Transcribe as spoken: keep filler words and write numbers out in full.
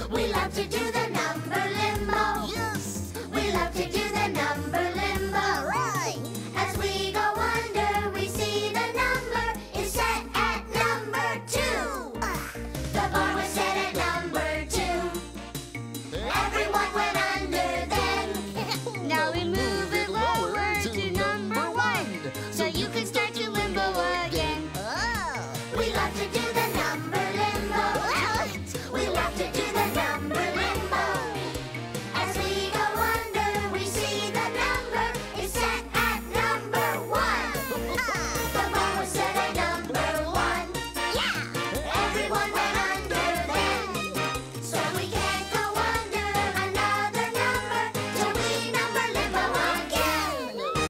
We love to do the number limbo. Yes! We love to do the number limbo. All right! As we go under, we see the number is set at number two. The bar was set at number two. Everyone went under then. Now we move it lower to number one, so you can start to limbo again. Oh! We love to do